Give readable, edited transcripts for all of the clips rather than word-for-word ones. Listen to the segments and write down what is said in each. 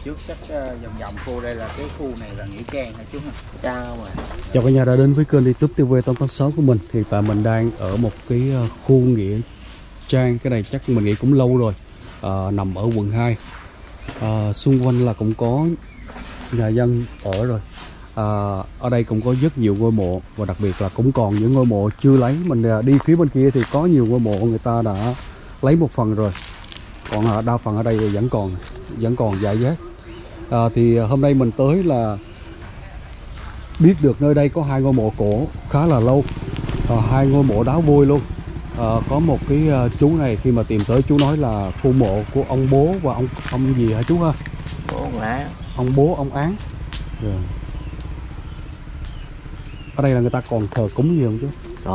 trước chắc vòng vòng khu đây là cái khu này là nghĩa trang hả chú hả? Trang không à. Chào cả nhà đã đến với kênh YouTube TV886 của mình. Hiện tại mình đang ở một cái khu nghĩa trang. Cái này chắc mình nghĩ cũng lâu rồi, nằm ở quận 2. Xung quanh là cũng có nhà dân ở rồi. Ở đây cũng có rất nhiều ngôi mộ, và đặc biệt là cũng còn những ngôi mộ chưa lấy. Mình đi phía bên kia thì có nhiều ngôi mộ người ta đã lấy một phần rồi, còn đa phần ở đây vẫn còn rải rác. Thì hôm nay mình tới là biết được nơi đây có hai ngôi mộ cổ khá là lâu, hai ngôi mộ đá vôi luôn. Có một cái chú này khi mà tìm tới chú nói là khu mộ của ông bố và ông gì hả chú ha? Ông bố ông Án. Yeah. Ở đây là người ta còn thờ cúng gì không chú?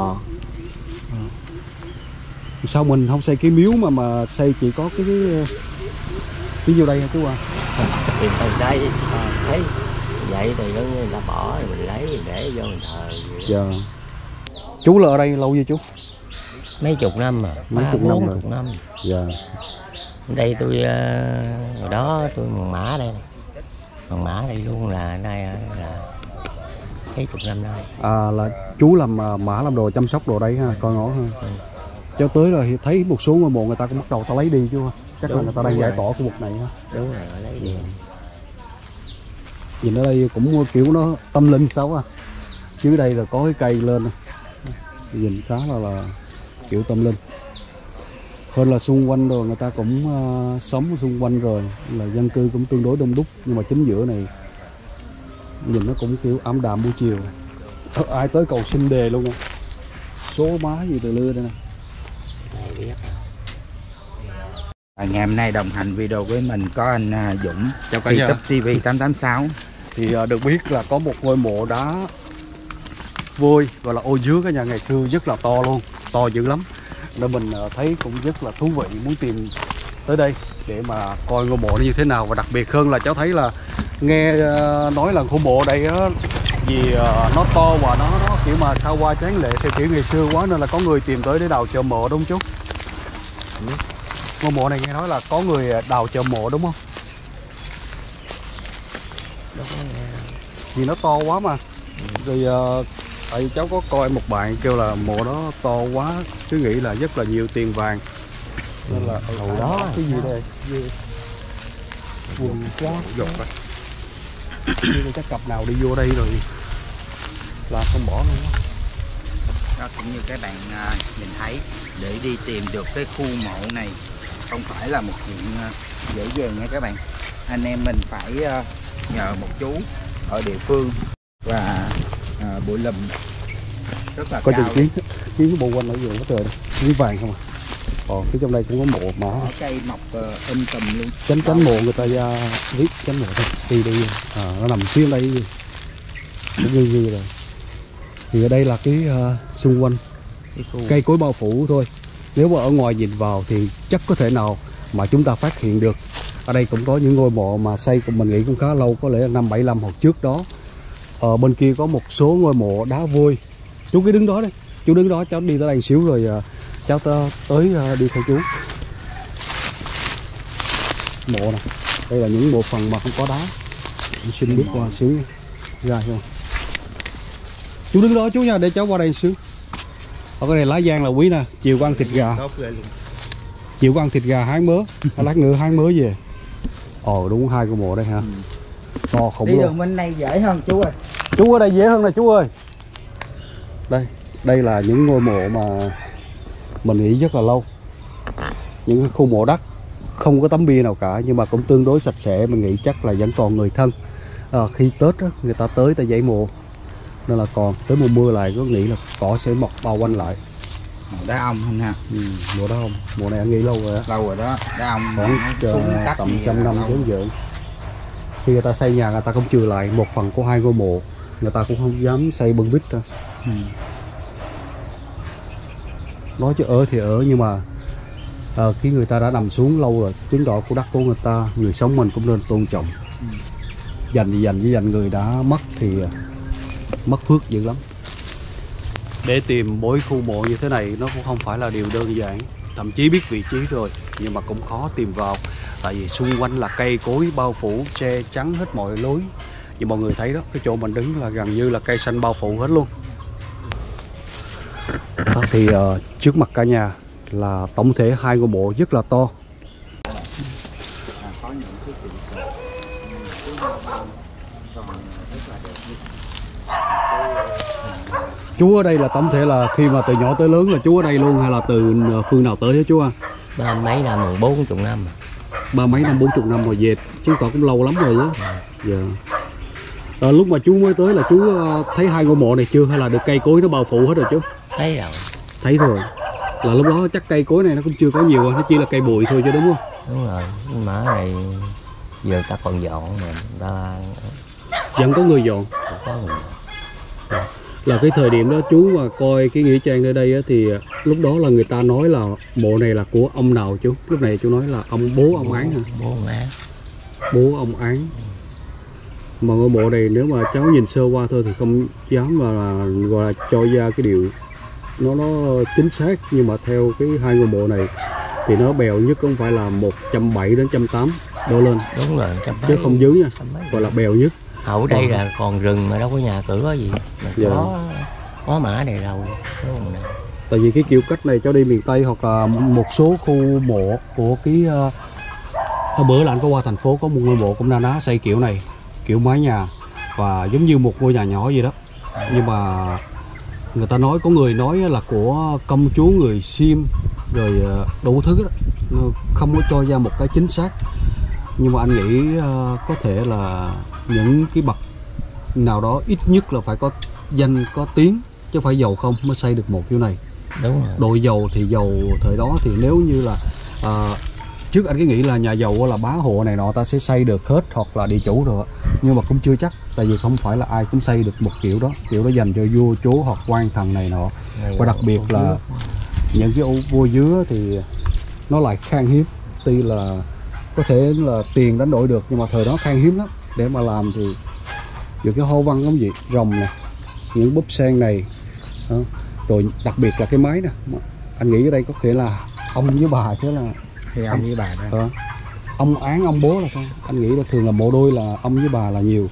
Sao mình không xây cái miếu mà xây chỉ có cái vô đây hả chú à? Tìm từ đây thấy vậy thì nó người ta bỏ rồi mình lấy để vô mình thờ. Dạ. Chú là ở đây lâu chưa chú? Mấy chục năm mà. Mấy chục năm rồi. Năm. Dạ. Đây tôi hồi đó tôi mòn mã đây. Mòn mã đây luôn là đây là mấy chục năm nay. Là chú làm mã làm đồ chăm sóc đồ đây ha, coi ngó ha. Cho tới rồi thì thấy một số ngôi mộ người ta cũng bắt đầu ta lấy đi chú ha. Chắc là người ta đang giải tỏa khu vực này ha. Đúng rồi, lấy đi. Nhìn ở đây cũng kiểu nó tâm linh xấu à. Dưới đây là có cái cây lên, nhìn khá là kiểu tâm linh. Hơn là xung quanh rồi người ta cũng sống xung quanh rồi, là dân cư cũng tương đối đông đúc, nhưng mà chính giữa này nhìn nó cũng kiểu ảm đạm buổi chiều. Ai tới cầu xin đề luôn nè, số má gì từ lưa đây nè. Ngày hôm nay đồng hành video với mình có anh Dũng, Chào cả nhà. YouTube TV886. Thì được biết là có một ngôi mộ đá vôi gọi là ô dứa cả nhà, ngày xưa rất là to luôn, to dữ lắm. Nên mình thấy cũng rất là thú vị, muốn tìm tới đây để mà coi ngôi mộ nó như thế nào. Và đặc biệt hơn là cháu thấy là nghe nói là ngôi mộ đây á, vì nó to và nó kiểu mà sao qua tráng lệ theo kiểu ngày xưa quá, nên là có người tìm tới để đào chợ mộ đúng không chú? Ngôi mộ này nghe nói là có người đào chợ mộ đúng không? Vì nó to quá mà. Rồi tại cháu có coi một bạn kêu là mộ đó to quá, cứ nghĩ là rất là nhiều tiền vàng. Nên là hồi đó cái gì đây? Quần quá dột rồi. Chứ chắc cặp nào đi vô đây rồi là không bỏ luôn á. Đó cũng như các bạn nhìn thấy, để đi tìm được cái khu mộ này không phải là một chuyện dễ dàng nha các bạn. Anh em mình phải nhờ một chú ở địa phương và bụi lùm rất là có cao. chừng kiến bộ quanh ở dưới trời đây, kiến vàng không à. Phía trong đây cũng có mộ mã. Cây mọc tùm luôn. Tránh mộ người ta ra viết tránh mộ thôi. Đi nó nằm phía đây cũng như rồi. Thì ở đây là cái xung quanh cây cối bao phủ thôi. Nếu mà ở ngoài nhìn vào thì chắc có thể nào mà chúng ta phát hiện được. Ở đây cũng có những ngôi mộ mà xây của mình nghĩ cũng khá lâu, có lẽ là năm 75 hoặc trước đó. Ở bên kia có một số ngôi mộ đá vôi. Chú cứ đứng đó đấy, chú đứng đó, cháu đi tới đây xíu rồi cháu tới đi theo chú. Mộ nè, đây là những bộ phận mà không có đá. Mình xin bước qua xíu ra không. Chú đứng đó chú nha, để cháu qua đây xíu. Ở cái này lá giang là quý nè, chiều có ăn thịt gà. Chiều có ăn thịt gà hái mớ, lát nữa hái mớ về. Đúng hai con mộ đây ha. To khủng luôn. Đi đường bên này dễ hơn chú ơi. Chú ở đây dễ hơn nè chú ơi. Đây là những ngôi mộ mà mình nghĩ rất là lâu. Những cái khu mộ đất không có tấm bia nào cả, nhưng mà cũng tương đối sạch sẽ. Mình nghĩ chắc là vẫn còn người thân. Khi Tết á, người ta tới ta dãy mộ, nên là còn tới mùa mưa lại có nghĩ là cỏ sẽ mọc bao quanh lại. Mộ đá ông không ha? Mộ đá ông, mộ này anh nghĩ lâu rồi á. Lâu rồi đó, đá ông khoảng tầm trăm năm đến giờ. Khi người ta xây nhà người ta cũng trừ lại một phần của hai ngôi mộ, người ta cũng không dám xây bưng vít ra. Nói chứ ở thì ở, nhưng mà khi người ta đã nằm xuống lâu rồi, chứng tỏ của đất của người ta, người sống mình cũng nên tôn trọng. Dành thì dành, với dành người đã mất thì mất phước dữ lắm. Để tìm mỗi khu mộ như thế này nó cũng không phải là điều đơn giản. Thậm chí biết vị trí rồi nhưng mà cũng khó tìm vào. tại vì xung quanh là cây cối bao phủ che chắn hết mọi lối. Như mọi người thấy đó, cái chỗ mình đứng là gần như là cây xanh bao phủ hết luôn. Đó, thì trước mặt cả nhà là tổng thể 2 ngôi mộ rất là to. Có những cái trụ cột còn rất là đẹp. Chú ở đây là tổng thể là khi mà từ nhỏ tới lớn là chú ở đây luôn hay là từ phương nào tới hả chú à? Ba mấy năm, 40 năm. 30 năm 40 năm rồi về, chứng tỏ cũng lâu lắm rồi đó. Dạ. Lúc mà chú mới tới là chú thấy 2 ngôi mộ này chưa, hay là được cây cối nó bao phủ hết rồi chú? Thấy rồi. Thấy rồi. Là lúc đó chắc cây cối này nó cũng chưa có nhiều, nó chỉ là cây bụi thôi chứ đúng không? Đúng rồi, cái mã này giờ ta còn dọn mà ta Vẫn có người dọn. có người dọn. Là cái thời điểm đó chú mà coi cái nghĩa trang ở đây á, thì lúc đó là người ta nói là mộ này là của ông nào chú? Lúc này chú nói là bố ông Án hả? Bố ông Án. Bố ông Án. Mà ngôi mộ này nếu mà cháu nhìn sơ qua thôi thì không dám là gọi là cho ra cái điều nó chính xác, nhưng mà theo cái 2 ngôi mộ này thì nó bèo nhất cũng phải là 170 đến 180 đổ lên. Đúng rồi, Chứ không dưới nha, gọi là bèo nhất. Ở đây là còn rừng mà đâu có nhà cửa có gì mà Dạ. có mã này rồi đúng không nào? Tại vì cái kiểu cách này cho đi miền Tây hoặc là một số khu mộ của cái hôm bữa là anh có qua thành phố có một ngôi mộ cũng na ná xây kiểu này, kiểu mái nhà và giống như một ngôi nhà nhỏ gì đó, nhưng mà người ta nói, có người nói là của công chúa người Sim rồi đủ thứ đó, không có cho ra một cái chính xác. Nhưng mà anh nghĩ có thể là những cái bậc nào đó ít nhất là phải có danh có tiếng, chứ phải giàu không mới xây được một kiểu này. Đúng rồi. Độ giàu thì giàu thời đó thì nếu như là trước anh cứ nghĩ là nhà giàu là bá hộ này nọ ta sẽ xây được hết hoặc là địa chủ rồi, nhưng mà cũng chưa chắc, tại vì không phải là ai cũng xây được một kiểu đó dành cho vua chúa hoặc quan thần này nọ. Và đặc biệt là những cái vua dứa thì nó lại khan hiếm, tuy là có thể là tiền đánh đổi được nhưng mà thời đó khan hiếm lắm. Để mà làm thì những cái hoa văn giống gì rồng nè, những búp sen này đó. Rồi đặc biệt là cái máy nè, anh nghĩ ở đây có thể là ông với bà chứ là Thì ông với bà đó. Ông Án, ông bố là sao? Anh nghĩ là thường là mộ đôi là ông với bà là nhiều.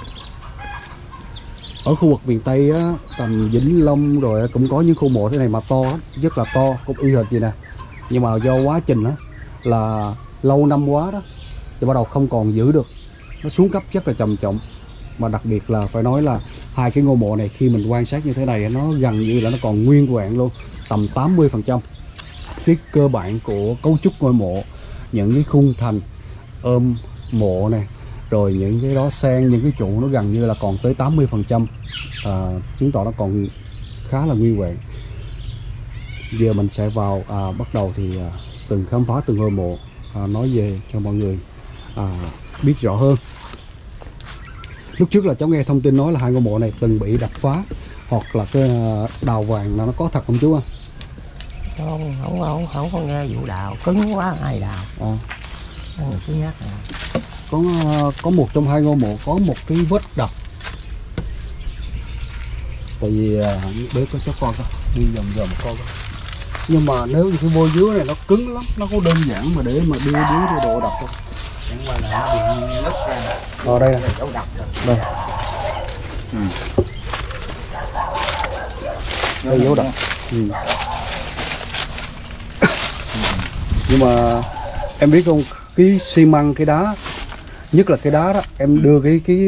Ở khu vực miền Tây á, tầm Vĩnh Long rồi cũng có những khu mộ thế này mà to lắm, rất là to, cũng y hệt gì nè. Nhưng mà do quá trình á là lâu năm quá đó thì bắt đầu không còn giữ được, nó xuống cấp rất là trầm trọng. Mà đặc biệt là phải nói là 2 cái ngôi mộ này khi mình quan sát như thế này nó gần như là nó còn nguyên vẹn luôn, tầm 80%. Cái cơ bản của cấu trúc ngôi mộ, những cái khung thành ôm mộ này, rồi những cái đó sen, những cái trụ nó gần như là còn tới 80%, chứng tỏ nó còn khá là nguyên vẹn. Giờ mình sẽ vào bắt đầu thì từng khám phá từng ngôi mộ, nói về cho mọi người biết rõ hơn. Lúc trước là cháu nghe thông tin nói là 2 ngôi mộ này từng bị đập phá hoặc là cái đào vàng là nó có thật không chú ạ? Không có nghe vụ đào cứng quá ai đào. Người cứ nhắc à. Có một trong 2 ngôi mộ có một cái vết đập. Tại vì để có cho con đi vòng một con. Nhưng mà nếu như cái vôi dứa này nó cứng lắm, nó có đơn giản mà để mà đưa cái độ đập không? Chẳng qua là nó bị nứt ra. Đây nè. Dấu đập rồi. Đây. Đây dấu đập. Nhưng mà em biết không, cái xi măng, cái đá, nhất là cái đá đó, em đưa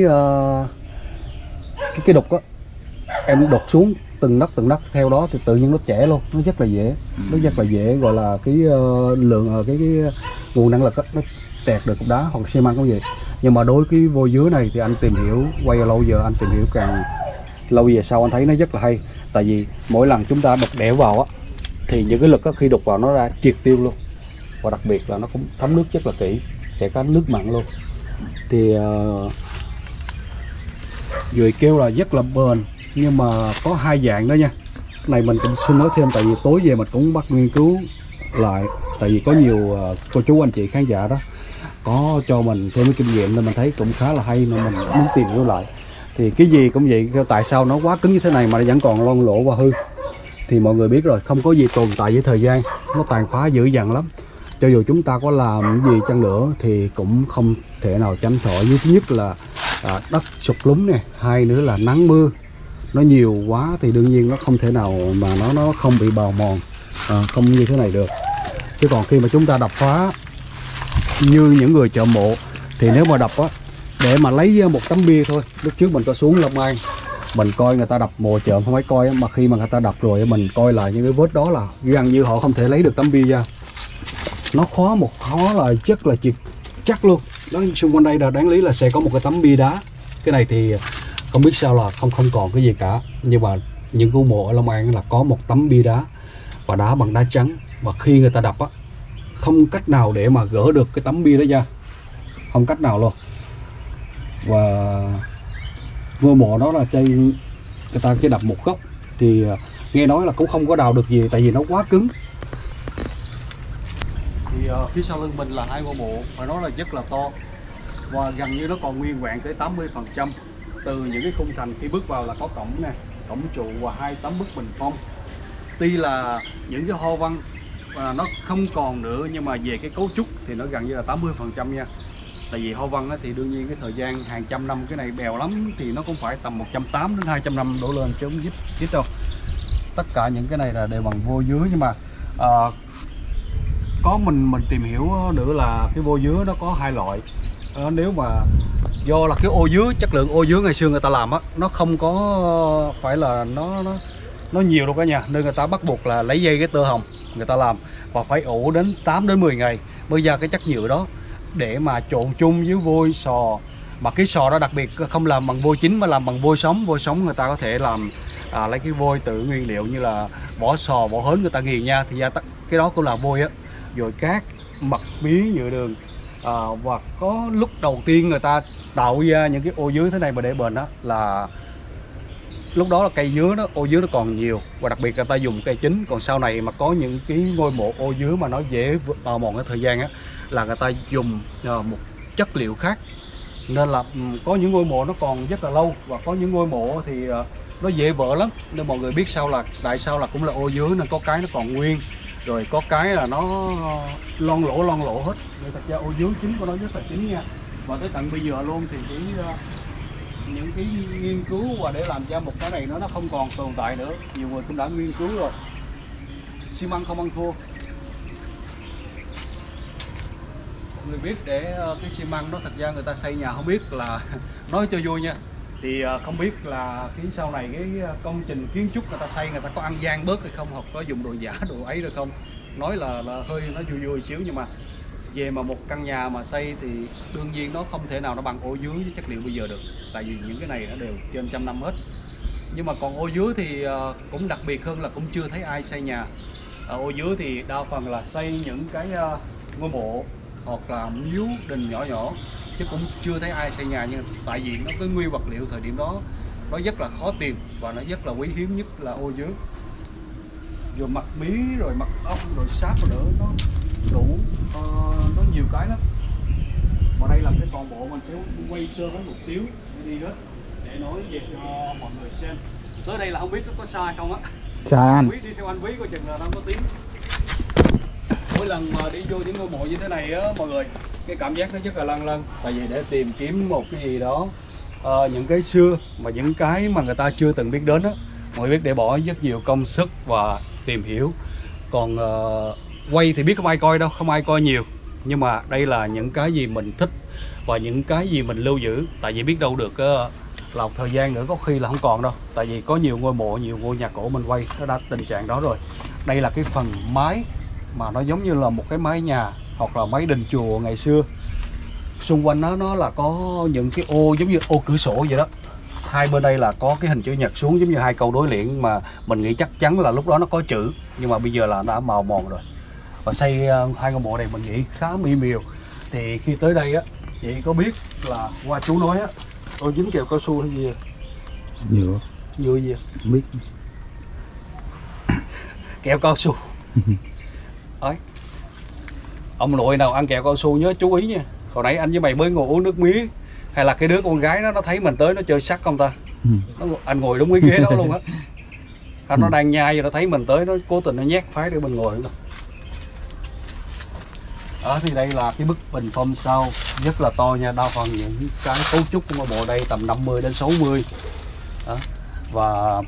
cái đục á, em đục xuống từng nấc theo đó thì tự nhiên nó chẻ luôn, nó rất là dễ, gọi là cái lượng cái nguồn năng lực đó, nó tẹt được cục đá hoặc xi măng cũng vậy. Nhưng mà đối cái vôi dứa này thì anh tìm hiểu quay lâu giờ, anh tìm hiểu càng lâu về sau anh thấy nó rất là hay. Tại vì mỗi lần chúng ta đục đẽo vào á thì những cái lực đó, khi đục vào nó ra triệt tiêu luôn, và đặc biệt là nó cũng thấm nước rất là kỹ, kể cả nước mặn luôn. Thì người kêu là rất là bền, nhưng mà có 2 dạng đó nha. Cái này mình cũng xin nói thêm, tại vì tối về mình cũng bắt nghiên cứu lại, tại vì có nhiều cô chú anh chị khán giả đó có cho mình thêm cái kinh nghiệm nên mình thấy cũng khá là hay, nên mình muốn tìm hiểu lại. Thì cái gì cũng vậy, tại sao nó quá cứng như thế này mà nó vẫn còn lon lỗ và hư, thì mọi người biết rồi, không có gì tồn tại với thời gian, nó tàn phá dữ dằn lắm. cho dù chúng ta có làm gì chăng nữa thì cũng không thể nào tránh khỏi. Thứ nhất là đất sụt lún này, hai nữa là nắng mưa nó nhiều quá thì đương nhiên nó không thể nào mà nó không bị bào mòn, không như thế này được. Chứ còn khi mà chúng ta đập phá như những người chợ mộ thì nếu mà đập á, để mà lấy một tấm bia thôi, lúc trước mình có xuống Long An mình coi người ta đập mộ chợ không phải coi, mà khi mà người ta đập rồi mình coi lại những cái vết đó là gần như họ không thể lấy được tấm bia ra. Nó khó là chất là chắc luôn đó. Xung quanh đây là đáng lý là sẽ có một cái tấm bia đá, cái này thì không biết sao là không còn cái gì cả. Nhưng mà những khu mộ ở Long An là có một tấm bia đá và đá bằng đá trắng, và khi người ta đập á, không cách nào để mà gỡ được cái tấm bia đó ra, không cách nào luôn. Và ngôi mộ đó là người ta chỉ đập một góc thì nghe nói là cũng không có đào được gì, tại vì nó quá cứng. Thì phía sau lưng mình là hai ngôi mộ và nó là rất là to, và gần như nó còn nguyên vẹn tới 80%. Từ những cái khung thành khi bước vào là có cổng nè, cổng trụ và 2 tấm bức bình phong. Tuy là những cái hoa văn nó không còn nữa, nhưng mà về cái cấu trúc thì nó gần như là 80% nha. Tại vì hoa văn thì đương nhiên cái thời gian hàng trăm năm, cái này bèo lắm thì nó cũng phải tầm 180 đến 200 năm đổ lên chứ không ít đâu. Tất cả những cái này là đều bằng vôi dứa, nhưng mà có mình tìm hiểu nữa là cái vôi dứa nó có hai loại. Nếu mà do là cái ô dứa, chất lượng ô dứa ngày xưa người ta làm á, nó không có phải là nó nhiều đâu cả nhà, nên người ta bắt buộc là lấy dây cái tơ hồng người ta làm và phải ủ đến 8 đến 10 ngày mới ra cái chất nhựa đó để mà trộn chung với vôi sò. Mà cái sò đó đặc biệt không làm bằng vôi chính mà làm bằng vôi sống. Vôi sống người ta có thể làm lấy cái vôi tự nguyên liệu như là vỏ sò, vỏ hến người ta nghiền nha, thì ra cái đó cũng là vôi á. Rồi cát, mật mía, nhựa đường. Và có lúc đầu tiên người ta tạo ra những cái ô dứa thế này mà để bền đó là lúc đó là cây dứa nó, ô dứa nó còn nhiều, và đặc biệt người ta dùng cây chính. Còn sau này mà có những cái ngôi mộ ô dứa mà nó dễ bào mòn cái thời gian á, là người ta dùng một chất liệu khác, nên là có những ngôi mộ nó còn rất là lâu, và có những ngôi mộ thì nó dễ vỡ lắm. Nên mọi người biết sao là tại sao là cũng là ô dứa, nên có cái nó còn nguyên, rồi có cái là nó lon lỗ hết. Nên thật ra ô dứa chính của nó rất là chính nha. Và tới tận bây giờ luôn thì những cái nghiên cứu và để làm cho một cái này nó không còn tồn tại nữa, nhiều người cũng đã nghiên cứu rồi. Xi măng không ăn thua. Người biết để cái xi măng đó, thật ra người ta xây nhà không biết là nói cho vui nha, thì không biết là cái sau này cái công trình kiến trúc người ta xây người ta có ăn gian bớt hay không, hoặc có dùng đồ giả đồ ấy được không. Nói là hơi nó vui xíu, nhưng mà về mà một căn nhà mà xây thì đương nhiên nó không thể nào nó bằng ô dứa với chất liệu bây giờ được, tại vì những cái này nó đều trên 100 năm hết. Nhưng mà còn ô dứa thì cũng đặc biệt hơn là cũng chưa thấy ai xây nhà. Ô dứa thì đa phần là xây những cái ngôi mộ hoặc là miếu đình nhỏ nhỏ, chứ cũng chưa thấy ai xây nhà. Nhưng tại vì nó cái nguyên vật liệu thời điểm đó nó rất là khó tìm và nó rất là quý hiếm, nhất là ô dứa. Rồi mặt mí, rồi mặt ong, rồi sáp rồi nữa, nó đủ, nó nhiều cái lắm. Và đây là cái toàn bộ mình sẽ quay sơ với một xíu để đi hết, để nói về cho mọi người xem. Tới đây là không biết nó có sai không á. Sai anh. Quý đi theo anh Quý coi chừng là nó có tiếng. Mỗi lần mà đi vô những ngôi mộ như thế này á mọi người, cái cảm giác nó rất là lâng lâng. Tại vì để tìm kiếm một cái gì đó, những cái xưa mà những cái mà người ta chưa từng biết đến á, mọi người biết để bỏ rất nhiều công sức và tìm hiểu. Còn quay thì biết không ai coi đâu, không ai coi nhiều. Nhưng mà đây là những cái gì mình thích và những cái gì mình lưu giữ. Tại vì biết đâu được là thời gian nữa có khi là không còn đâu. Tại vì có nhiều ngôi mộ, nhiều ngôi nhà cổ mình quay nó đã tình trạng đó rồi. Đây là cái phần mái mà nó giống như là một cái mái nhà hoặc là mái đình chùa ngày xưa. Xung quanh nó là có những cái ô giống như ô cửa sổ vậy đó. Hai bên đây là có cái hình chữ nhật xuống giống như hai câu đối联, mà mình nghĩ chắc chắn là lúc đó nó có chữ, nhưng mà bây giờ là đã màu mòn rồi. Và xây hai ngôi mộ này mình nghĩ khá mỹ miều. Thì khi tới đây á, chị có biết là qua chú nói á, tôi dính kẹo cao su hay gì? Nhựa gì? Không biết. Kẹo cao su. Ấy. Ông nội nào ăn kẹo cao su nhớ chú ý nha. Hồi nãy anh với mày mới ngồi uống nước mía, hay là cái đứa con gái nó thấy mình tới nó chơi sắt không ta? Anh ngồi đúng cái ghế đó luôn á. Nó đang nhai rồi nó thấy mình tới, nó cố tình nó nhét phái để mình ngồi. Thì đây là cái bức bình phong sau rất là to nha, đa phần những cái cấu trúc của ngôi mộ đây tầm 50 đến 60. Đó. Và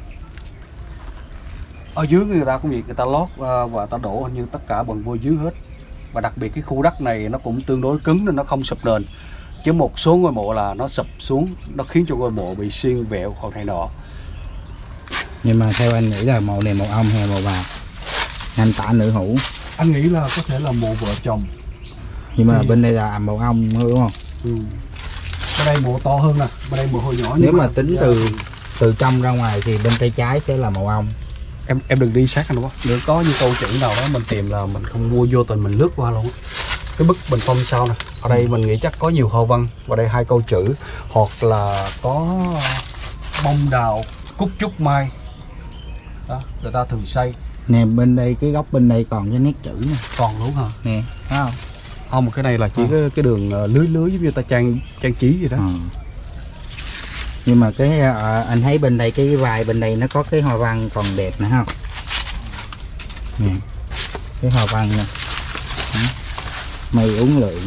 ở dưới người ta cũng vậy, người ta lót và ta đổ như tất cả bằng vôi dưới hết. Và đặc biệt cái khu đất này nó cũng tương đối cứng nên nó không sụp nền, chứ một số ngôi mộ là nó sụp xuống, nó khiến cho ngôi mộ bị xiên vẹo hoặc này nọ. Nhưng mà theo anh nghĩ là mộ này mộ ông hay mộ bà? Nam tả nữ hữu? Anh nghĩ là có thể là mộ vợ chồng. Nhưng mà bên đây là mộ ông đúng không? Bên đây mộ to hơn nè, bên đây mộ hồi nhỏ. Nếu mà tính từ trong ra ngoài thì bên tay trái sẽ là mộ ông. Em đừng đi sát anh quá. Nếu có những câu chữ nào đó mình tìm là mình không mua, vô tình mình lướt qua luôn. Cái bức bình phong sau nè, ở đây mình nghĩ chắc có nhiều hoa văn. Và đây 2 câu chữ, hoặc là có bông đào, cúc trúc mai. Đó, người ta thường xây. Nè bên đây cái góc bên đây còn cái nét chữ nè. Còn luôn hả? Nè, thấy không? Không, cái này là chỉ cái đường lưới giống như ta trang trí vậy đó. Nhưng mà cái anh thấy bên đây cái vai bên đây nó có cái hoa văn còn đẹp nữa không? Nè, cái hoa văn nè, mây uốn lượn.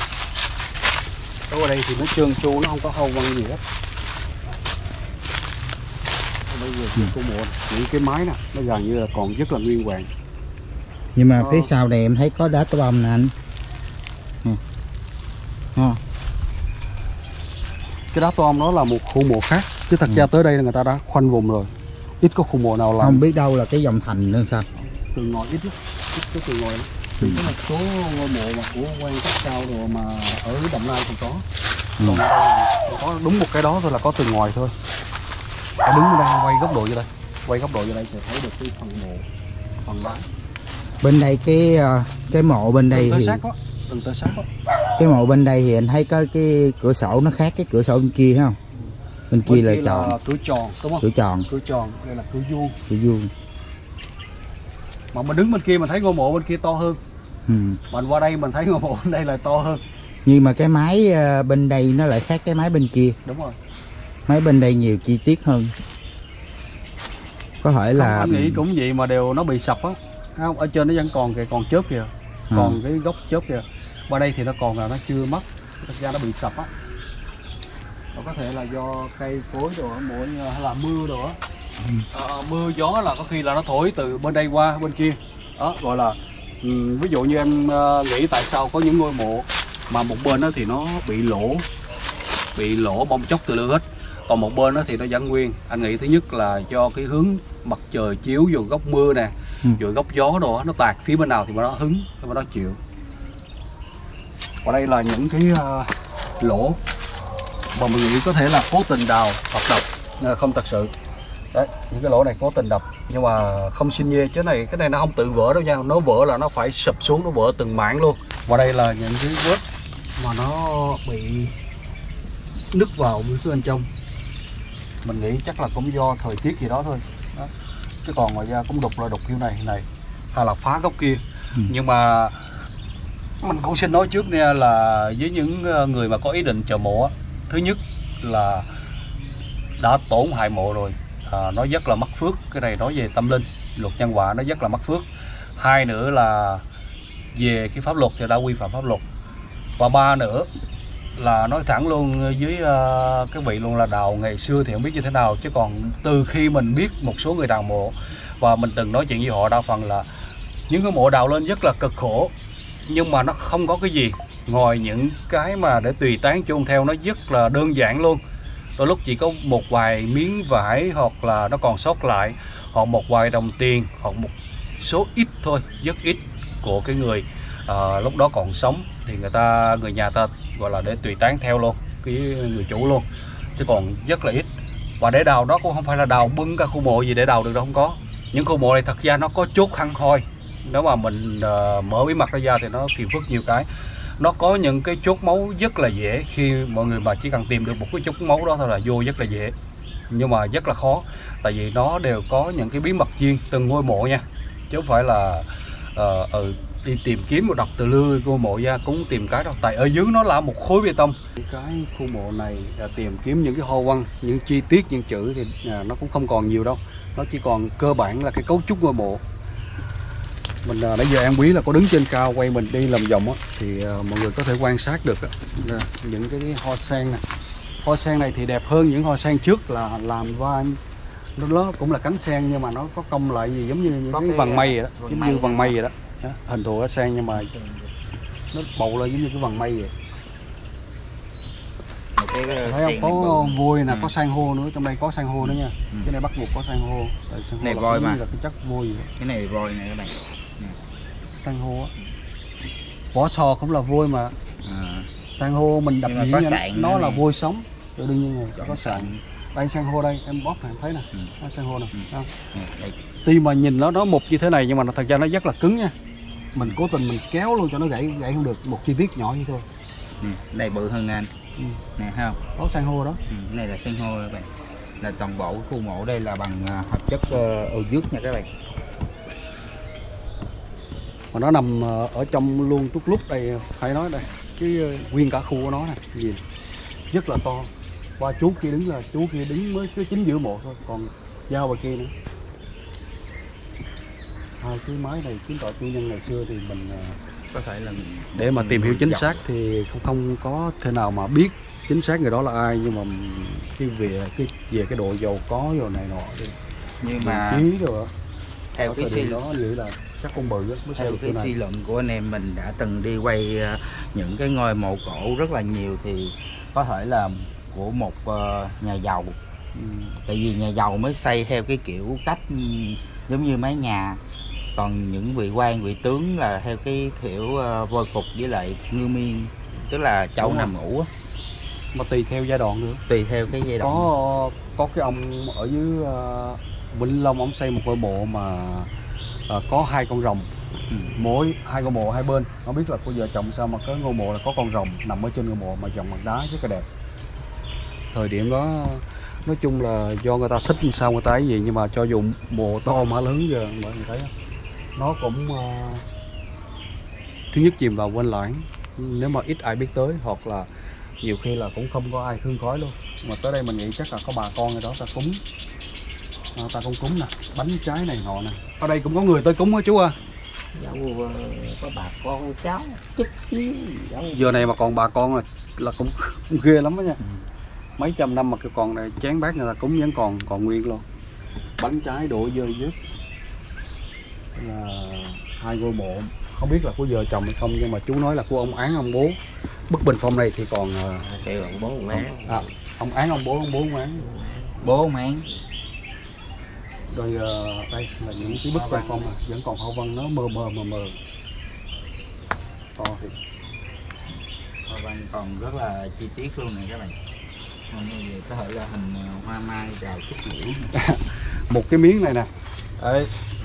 Ở đây thì nó trơn tru, nó không có hoa văn gì hết. Bây giờ cô mộ những cái mái nè, nó gần như là còn rất là nguyên vẹn. Nhưng mà phía sau này em thấy có đá tô bông nè anh. Cái đá toom đó là một khu mộ khác, chứ thật ra tới đây là người ta đã khoanh vùng rồi, ít có khu mộ nào làm. Không biết đâu là cái dòng thành nữa sao? Tường ngòi ít lắm, ít có tường ngòi lắm. Có một số ngôi mộ mà của quan cấp cao rồi mà ở Đồng Nai thì có. Còn có đúng một cái đó thôi là có tường ngòi thôi. Đứng đây quay góc độ vô đây, sẽ thấy được cái phần mộ, phần đá. Bên đây cái mộ bên đây thì đừng tới sát đó. Cái mộ bên đây thì anh thấy có cái cửa sổ nó khác cái cửa sổ bên kia không? Bên kia là tròn. Cửa tròn đúng không? Cửa tròn, đây là cửa vuông. Cửa vuông. Mà mình đứng bên kia mình thấy ngôi mộ bên kia to hơn. Mình qua đây mình thấy ngôi mộ bên đây là to hơn. Nhưng mà cái mái bên đây nó lại khác cái mái bên kia. Đúng rồi. Mái bên đây nhiều chi tiết hơn. Có thể là anh nghĩ cũng vậy mà đều nó bị sập á. Không, ở trên nó vẫn còn còn chớp kìa. Còn cái gốc chớp kìa. Qua đây thì nó còn là nó chưa mất. Thật ra nó bị sập á. Có thể là do cây cối đồ muội hay là mưa đồ á. Mưa gió là có khi là nó thổi từ bên đây qua bên kia. Đó gọi là ví dụ như em nghĩ tại sao có những ngôi mộ mà một bên đó thì nó bị lỗ bong chóc từ lưa hết, còn một bên đó thì nó vẫn nguyên. Anh nghĩ thứ nhất là do cái hướng mặt trời chiếu vô góc mưa nè, rồi góc gió đồ nó tạt phía bên nào thì mà nó hứng, mà nó chịu. Ở đây là những cái lỗ mà mình nghĩ có thể là cố tình đào hoặc đập, không thật sự. Đấy, những cái lỗ này cố tình đập nhưng mà không xin nhê, chứ cái này nó không tự vỡ đâu nha, nó vỡ là nó phải sụp xuống, nó vỡ từng mảng luôn. Và đây là những cái vết mà nó bị nứt vào bên trong, mình nghĩ chắc là cũng do thời tiết gì đó thôi. Đó. Chứ còn ngoài ra cũng đục là đục kiểu này hay là phá góc kia. Nhưng mà mình cũng xin nói trước nha, là với những người mà có ý định chợ mộ á, thứ nhất là đã tổn hại mộ rồi, nó rất là mất phước. Cái này nói về tâm linh, luật nhân quả nó rất là mất phước. Hai nữa là về cái pháp luật thì đã vi phạm pháp luật. Và ba nữa là nói thẳng luôn với cái vị luôn là đào ngày xưa thì không biết như thế nào, chứ còn từ khi mình biết một số người đào mộ và mình từng nói chuyện với họ, đa phần là những cái mộ đào lên rất là cực khổ, nhưng mà nó không có cái gì ngoài những cái mà để tùy tán chôn theo, nó rất là đơn giản luôn. Đôi lúc chỉ có một vài miếng vải, hoặc là nó còn sót lại, hoặc một vài đồng tiền, hoặc một số ít thôi, rất ít của cái người lúc đó còn sống thì người nhà ta gọi là để tùy tán theo luôn cái người chủ luôn, chứ còn rất là ít. Và để đào đó cũng không phải là đào bưng cả khu mộ gì để đào được đâu, không có. Những khu mộ này thật ra nó có chốt hăng hoi, nếu mà mình mở bí mật ra thì nó phiền phức nhiều cái. Nó có những cái chốt máu rất là dễ, khi mọi người mà chỉ cần tìm được một cái chốt máu đó thôi là vô rất là dễ, nhưng mà rất là khó, tại vì nó đều có những cái bí mật riêng từng ngôi mộ nha, chứ không phải là đi tìm kiếm một đọc từ lưa ngôi mộ ra cũng tìm cái đâu, tại ở dưới nó là một khối bê tông. Cái khu mộ này tìm kiếm những cái hoa văn, những chi tiết, những chữ thì nó cũng không còn nhiều đâu, nó chỉ còn cơ bản là cái cấu trúc ngôi mộ. Mình nãy giờ An Quý là có đứng trên cao quay mình đi làm vòng á, thì mọi người có thể quan sát được những cái hoa sen này. Hoa sen này thì đẹp hơn những hoa sen trước, là làm qua nó cũng là cánh sen nhưng mà nó có cong lại gì giống như những cái vầng mây vậy đó, giống như vầng mây vậy đó. Hình thù hoa sen nhưng mà nó bầu lên giống như cái vầng mây vậy. Thấy không, có vôi nè, có san hô nữa, trong đây có san hô nữa nha. Cái này bắt buộc có san hô. San hô này voi mà, là cái chất vôi vậy. cái này voi này các bạn. San hô á, vỏ sò cũng là vôi mà. San hô mình đập nhĩ nó là vôi sống, tự đương nhiên rồi, có sạn. Đây san hô đây, em bóp này thấy nè, san hô nè. Tuy mà nhìn nó mục như thế này nhưng mà thật ra nó rất là cứng nha. Mình cố tình mình kéo luôn cho nó gãy không được, một chi tiết nhỏ như thôi. Này bự hơn nè anh. Nè thấy không? Có san hô đó. Này là san hô các bạn. Là toàn bộ cái khu mộ đây là bằng hợp chất ô dước nha các bạn. Mà nó nằm ở trong luôn tút lúc đây, phải nói đây, cái nguyên cả khu của nó này, nhìn rất là to. Qua chú kia đứng mới cứ chính giữa mộ thôi, còn giao vào kia nữa. Hai cái mái này chứng tỏ chủ nhân ngày xưa thì mình có thể là để mà tìm hiểu chính xác thì không có thể nào mà biết chính xác người đó là ai, nhưng mà về cái độ giàu có rồi này nọ đi. Nhưng mà rồi theo cái suy đó nghĩ là chắc con bự mới theo cái suy luận của anh em mình đã từng đi quay những cái ngôi mộ cổ rất là nhiều, thì có thể là của một nhà giàu. Tại vì nhà giàu mới xây theo cái kiểu cách giống như mái nhà, còn những vị quan vị tướng là theo cái kiểu voi phục với lại ngư miên, tức là châu nằm ngủ á. Mà tùy theo giai đoạn nữa, tùy theo cái giai đoạn. Có cái ông ở dưới Vĩnh Long, ông xây một ngôi mộ mà có hai con rồng, mỗi hai ngôi mộ hai bên, không biết là của vợ chồng sao mà cái ngôi mộ là có con rồng nằm ở trên ngôi mộ mà dòng bằng đá rất là đẹp. Thời điểm đó nói chung là do người ta thích như sao người ta ấy gì, nhưng mà cho dù mộ to mà lớn giờ mọi người thấy nó cũng thứ nhất chìm vào quên lãng, nếu mà ít ai biết tới, hoặc là nhiều khi là cũng không có ai thương khói luôn. Mà tới đây mình nghĩ chắc là có bà con người đó ta cúng, ta cũng cúng nè, bánh trái này nọ nè. Ở đây cũng có người tới cúng hả chú à? Có bà con cháu chút xíu. Giờ này mà còn bà con là cũng ghê lắm đó nha. Mấy trăm năm mà cái còn này chén bát người ta cúng vẫn còn nguyên luôn. Bánh trái đổ dơi dứt. Là hai ngôi mộ, không biết là của vợ chồng hay không, nhưng mà chú nói là của ông Án ông Bố. Bức bình phong này thì còn kêu ông Bố ông Án. Ông Án ông Bố ông Án. Bố ông Án. Rồi đây là những cái bức bình phong này vẫn còn hậu văn nó mờ mờ. To thì Hoa văn còn rất là chi tiết luôn này các bạn. Như có thể là hình hoa mai rào trúc liễu. Một cái miếng này nè. Đây.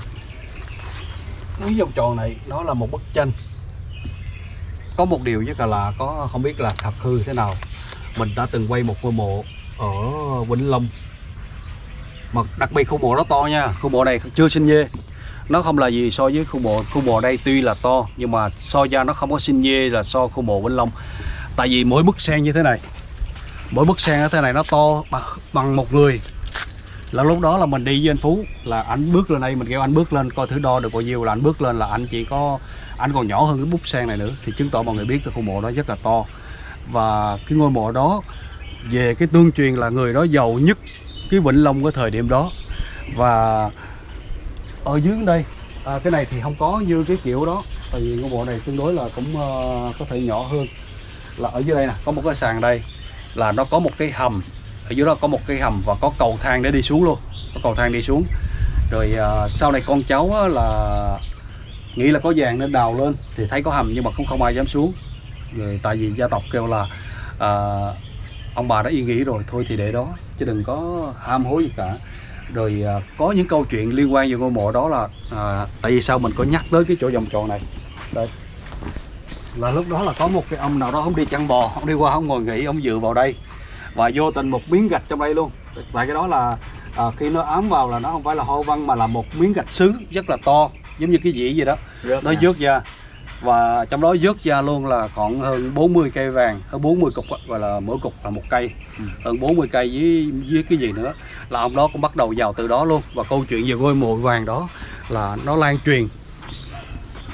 Cái vòng tròn này nó là một bức tranh. Có một điều rất là lạ, có không biết là thật hư thế nào. Mình đã từng quay một ngôi mộ ở Vĩnh Long. Mà đặc biệt khu mộ nó to nha, khu mộ này chưa sinh dê. Nó không là gì so với khu mộ đây, tuy là to nhưng mà so ra nó không có sinh dê là so khu mộ Vĩnh Long. Tại vì mỗi bức sen như thế này, mỗi bức sen như thế này nó to bằng một người. Là lúc đó là mình đi với anh Phú, là anh bước lên đây, mình kêu anh bước lên coi thử đo được bao nhiêu, là anh bước lên là anh còn nhỏ hơn cái bức sen này nữa, thì chứng tỏ mọi người biết cái khu mộ đó rất là to. Và cái ngôi mộ đó về cái tương truyền là người đó giàu nhất cái Vĩnh Long cái thời điểm đó. Và ở dưới đây cái này thì không có như cái kiểu đó, tại vì ngôi mộ này tương đối là cũng có thể nhỏ hơn. Là ở dưới đây nè, có một cái sàn đây, là nó có một cái hầm, ở dưới đó có một cái hầm và có cầu thang để đi xuống luôn, có cầu thang đi xuống. Rồi sau này con cháu là nghĩ là có vàng nên đào lên thì thấy có hầm nhưng mà không ai dám xuống. Rồi tại vì gia tộc kêu là ông bà đã yên nghỉ rồi, thôi thì để đó chứ đừng có ham hối gì cả. Rồi có những câu chuyện liên quan về ngôi mộ đó là tại vì sao mình có nhắc tới cái chỗ vòng tròn này. Đây là lúc đó là có một cái ông nào đó, ông đi chăn bò, ông đi qua ông ngồi nghỉ, ông dựa vào đây và vô tình một miếng gạch trong đây luôn. Tại cái đó là khi nó ám vào là nó không phải là hoa văn mà là một miếng gạch sứ rất là to, giống như cái dĩa gì đó, nó vớt ra. Và trong đó vớt ra luôn là khoảng hơn 40 cây vàng, hơn 40 cục, gọi là mỗi cục là một cây, hơn 40 cây với cái gì nữa. Là ông đó cũng bắt đầu vào từ đó luôn. Và câu chuyện về ngôi mộ vàng đó là nó lan truyền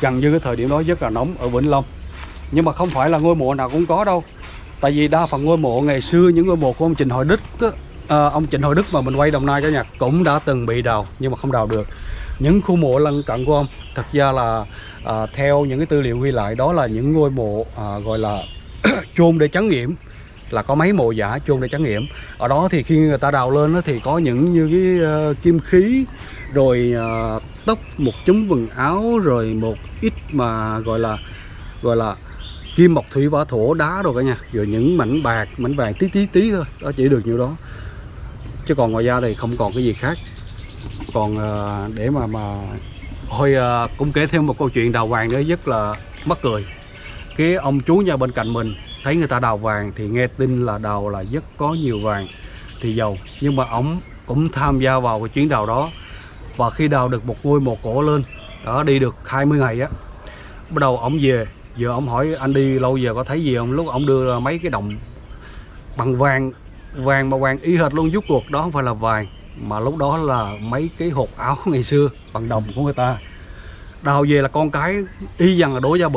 gần như cái thời điểm đó rất là nóng ở Vĩnh Long. Nhưng mà không phải là ngôi mộ nào cũng có đâu. Tại vì đa phần ngôi mộ ngày xưa, những ngôi mộ của ông Trịnh Hội Đức á, ông Trịnh Hội Đức mà mình quay Đồng Nai cả nhà, cũng đã từng bị đào nhưng mà không đào được. Những khu mộ lân cận của ông thật ra là theo những cái tư liệu ghi lại, đó là những ngôi mộ gọi là chôn để trấn yểm, là có mấy mộ giả chôn để trấn yểm. Ở đó thì khi người ta đào lên đó, thì có những như cái kim khí, rồi tóc, một chấm quần áo, rồi một ít mà gọi là kim mộc thủy hỏa thổ đá rồi cả nhà, rồi những mảnh bạc, mảnh vàng tí thôi, đó chỉ được nhiêu đó, chứ còn ngoài ra thì không còn cái gì khác. Còn để mà thôi cũng kể thêm một câu chuyện đào vàng nữa rất là mắc cười. Cái ông chú nhà bên cạnh mình thấy người ta đào vàng thì nghe tin là đào là rất có nhiều vàng thì giàu, nhưng mà ông cũng tham gia vào cái chuyến đào đó. Và khi đào được một ngôi mộ cổ lên đó, đi được 20 ngày á, bắt đầu ông về. Giờ ông hỏi anh đi lâu giờ có thấy gì không, lúc ông đưa ra mấy cái đồng bằng vàng mà vàng y hệt luôn. Rút cuộc đó không phải là vàng, mà lúc đó là mấy cái hột áo ngày xưa bằng đồng của người ta. Đào về là con cái y rằng là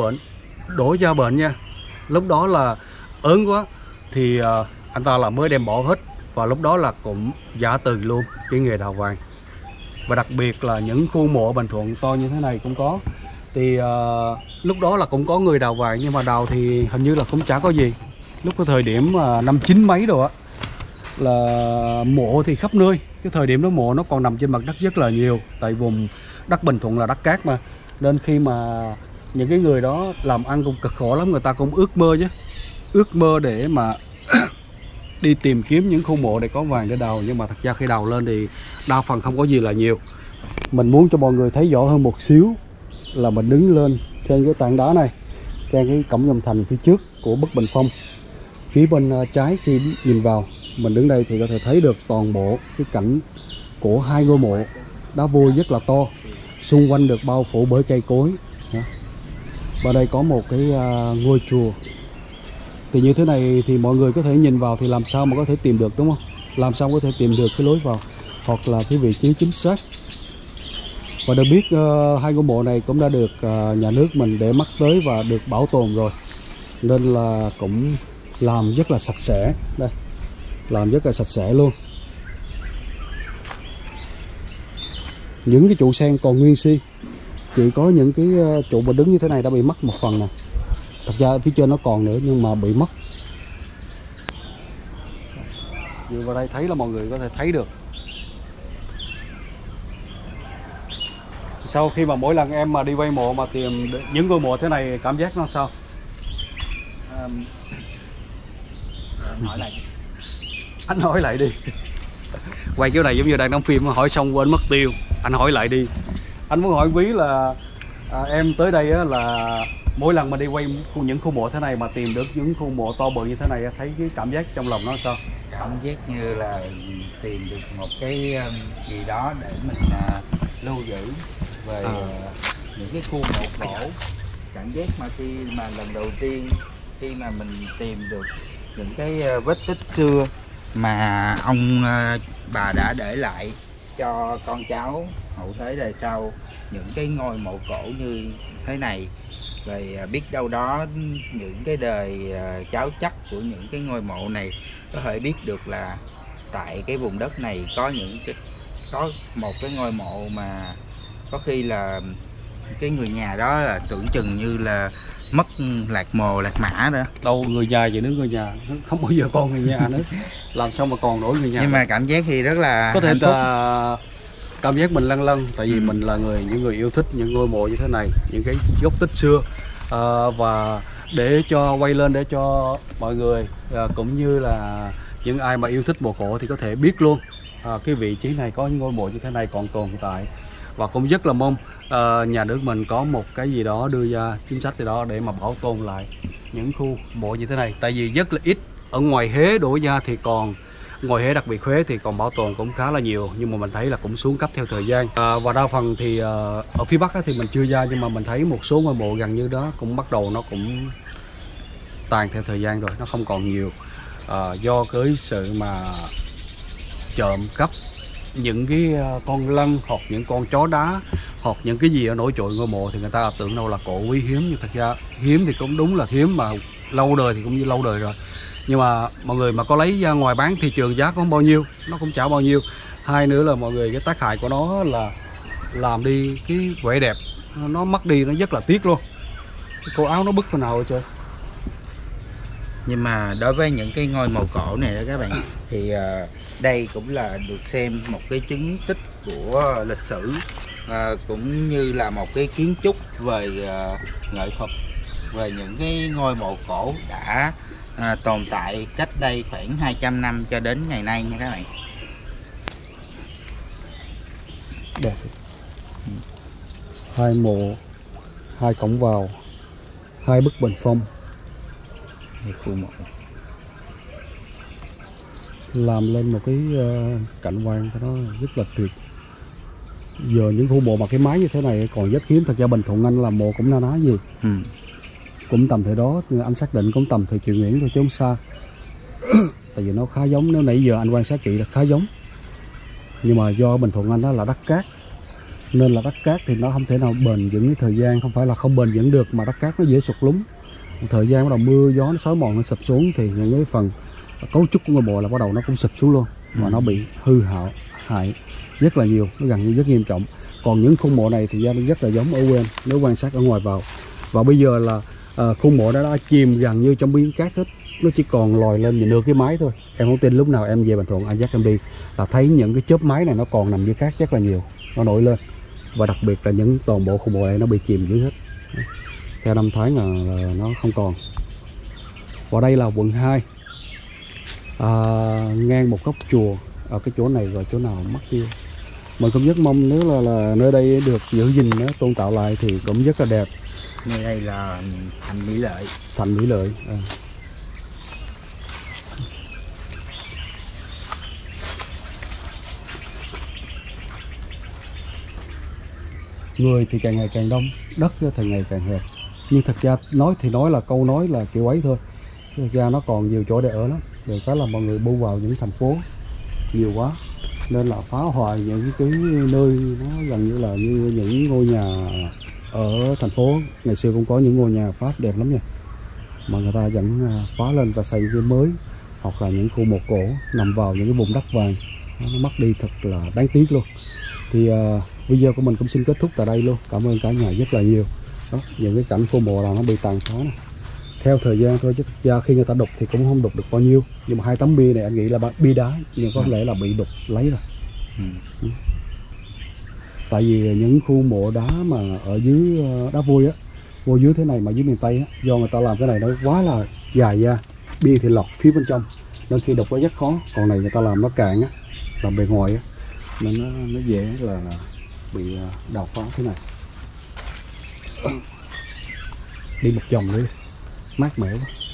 đổ ra bệnh nha. Lúc đó là ớn quá thì anh ta là mới đem bỏ hết, và lúc đó là cũng giả từ luôn cái nghề đào vàng. Và đặc biệt là những khu mộ Bình Thuận to như thế này cũng có. Thì lúc đó là cũng có người đào vàng, nhưng mà đào thì hình như là cũng chả có gì. Lúc cái thời điểm năm 9 mấy rồi á, là mộ thì khắp nơi. Cái thời điểm đó mộ nó còn nằm trên mặt đất rất là nhiều. Tại vùng đất Bình Thuận là đất cát mà, nên khi mà những cái người đó làm ăn cũng cực khổ lắm. Người ta cũng ước mơ chứ, ước mơ để mà đi tìm kiếm những khu mộ để có vàng để đào. Nhưng mà thật ra khi đào lên thì đa phần không có gì là nhiều. Mình muốn cho mọi người thấy rõ hơn một xíu là mình đứng lên trên cái tảng đá này, trên cái cổng Nhâm Thành phía trước của Bất Bình Phong. Phía bên trái khi nhìn vào, mình đứng đây thì có thể thấy được toàn bộ cái cảnh của hai ngôi mộ đá vôi rất là to, xung quanh được bao phủ bởi cây cối. Và đây có một cái ngôi chùa. Thì như thế này thì mọi người có thể nhìn vào thì làm sao mà có thể tìm được, đúng không? Làm sao có thể tìm được cái lối vào hoặc là cái vị trí chính xác. Và được biết hai ngôi mộ này cũng đã được nhà nước mình để mắt tới và được bảo tồn rồi, nên là cũng làm rất là sạch sẽ. Đây, làm rất là sạch sẽ luôn. Những cái trụ sen còn nguyên si, chỉ có những cái trụ mà đứng như thế này đã bị mất một phần nè. Thật ra phía trên nó còn nữa nhưng mà bị mất. Vừa vào đây thấy là mọi người có thể thấy được. Sau khi mà mỗi lần em mà đi quay mộ mà tìm những ngôi mộ thế này, cảm giác nó sao? Hỏi lại. Anh hỏi lại đi. Quay kiểu này giống như đang đóng phim, hỏi xong quên mất tiêu. Anh hỏi lại đi. Anh muốn hỏi Quý là em tới đây á, là mỗi lần mà đi quay những khu mộ thế này mà tìm được những khu mộ to bự như thế này, thấy cái cảm giác trong lòng nó sao? Cảm giác như là tìm được một cái gì đó để mình lưu giữ về những cái khu mộ cổ. Cảm giác mà khi mà lần đầu tiên khi mà mình tìm được những cái vết tích xưa mà ông bà đã để lại cho con cháu hậu thế đời sau, những cái ngôi mộ cổ như thế này, rồi biết đâu đó những cái đời cháu chắc của những cái ngôi mộ này có thể biết được là tại cái vùng đất này có một cái ngôi mộ mà có khi là cái người nhà đó là tưởng chừng như là mất lạc mồ lạc mã đó. Đâu người nhà gì nữa, người nhà không bao giờ còn người nhà nữa, làm sao mà còn nổi người nhà. Nhưng mà cảm giác thì rất là có thể là cảm giác mình lâng lâng, tại vì mình là những người yêu thích những ngôi mộ như thế này, những cái gốc tích xưa, và để cho quay lên để cho mọi người cũng như là những ai mà yêu thích mộ cổ thì có thể biết luôn cái vị trí này có những ngôi mộ như thế này còn tồn tại. Và cũng rất là mong nhà nước mình có một cái gì đó đưa ra chính sách gì đó để mà bảo tồn lại những khu mộ như thế này. Tại vì rất là ít, ở ngoài Huế đổ ra thì còn, ngoài Huế đặc biệt Huế thì còn bảo tồn cũng khá là nhiều, nhưng mà mình thấy là cũng xuống cấp theo thời gian. Và đa phần thì ở phía Bắc thì mình chưa ra, nhưng mà mình thấy một số ngôi mộ gần như đó cũng bắt đầu nó cũng tàn theo thời gian rồi, nó không còn nhiều, do cái sự mà trộm cắp những cái con lân hoặc những con chó đá hoặc những cái gì ở nổi trội ngôi mộ thì người ta tưởng đâu là cổ quý hiếm, nhưng thật ra hiếm thì cũng đúng là hiếm, mà lâu đời thì cũng như lâu đời rồi. Nhưng mà mọi người mà có lấy ra ngoài bán thị trường giá cũng không bao nhiêu, nó cũng chả bao nhiêu. Hai nữa là mọi người, cái tác hại của nó là làm đi cái vẻ đẹp, nó mất đi, nó rất là tiếc luôn. Cái cổ áo nó bứt vào nào trời. Nhưng mà đối với những cái ngôi mộ cổ này đó các bạn, thì đây cũng là được xem một cái chứng tích của lịch sử, cũng như là một cái kiến trúc về nghệ thuật, về những cái ngôi mộ cổ đã tồn tại cách đây khoảng 200 năm cho đến ngày nay nha các bạn. Đẹp. Hai mộ, hai cổng vào, hai bức bình phong, Khu mộ làm lên một cái cảnh quan cho nó rất là tuyệt. Giờ những khu mộ mà cái mái như thế này còn rất hiếm. Thật ra Bình Thuận Anh làm mộ cũng na ná gì. Cũng tầm thời đó, anh xác định cũng tầm thời Triều Nguyễn thôi chứ không xa. Tại vì nó khá giống, nếu nãy giờ anh quan sát kỹ là khá giống. Nhưng mà do Bình Thuận Anh đó là đất cát, nên là đất cát thì nó không thể nào bền vững với thời gian. Không phải là không bền vững được, mà đất cát nó dễ sụt lún. Thời gian bắt đầu mưa gió nó xói mòn, nó sụp xuống thì những cái phần cấu trúc của ngôi mộ là bắt đầu nó cũng sụp xuống luôn, và nó bị hư hại rất là nhiều, nó gần như rất nghiêm trọng. Còn những khu mộ này thì ra rất là giống ở quê anh, nếu quan sát ở ngoài vào. Và bây giờ là khu mộ đó đã chìm gần như trong biển cát hết, nó chỉ còn lòi lên nhìn nửa cái mái thôi. Em không tin, lúc nào em về Bình Thuận anh dắt em đi là thấy những cái chớp mái này nó còn nằm dưới cát rất là nhiều, nó nổi lên. Và đặc biệt là những toàn bộ khu mộ này nó bị chìm dưới hết. Theo năm tháng là nó không còn. Và đây là quận 2, ngang một góc chùa ở cái chỗ này, rồi chỗ nào mất tiêu. Mình cũng rất mong nếu là nơi đây được giữ gìn, tôn tạo lại thì cũng rất là đẹp. nơi đây là thành Mỹ Lợi. Thành Mỹ Lợi. Người thì càng ngày càng đông, đất thì ngày càng hẹp. Nhưng thật ra nói thì nói là câu nói là kiểu ấy thôi, thật ra nó còn nhiều chỗ để ở lắm. Rồi cái là mọi người bu vào những thành phố nhiều quá, nên là phá hoại những cái nơi nó gần như là như những ngôi nhà ở thành phố. Ngày xưa cũng có những ngôi nhà Pháp đẹp lắm nha, mà người ta vẫn phá lên và xây cái mới, hoặc là những khu mộ cổ nằm vào những cái vùng đất vàng, nó mất đi thật là đáng tiếc luôn. Thì video của mình cũng xin kết thúc tại đây luôn. Cảm ơn cả nhà rất là nhiều. Đó, những cái cảnh khu mộ là nó bị tàn phá này. Theo thời gian thôi, chứ thực ra khi người ta đục thì cũng không đục được bao nhiêu. Nhưng mà 2 tấm bia này anh nghĩ là bia đá, nhưng có lẽ là bị đục lấy rồi. Tại vì những khu mộ đá mà ở dưới đá vôi á, vô dưới thế này mà dưới miền Tây á, do người ta làm cái này nó quá là dài ra, bia thì lọt phía bên trong, nên khi đục nó rất khó. Còn này người ta làm nó cạn á, làm bề ngoài á, nên nó dễ là bị đào phá thế này. Đi một vòng nữa, mát mẻ quá.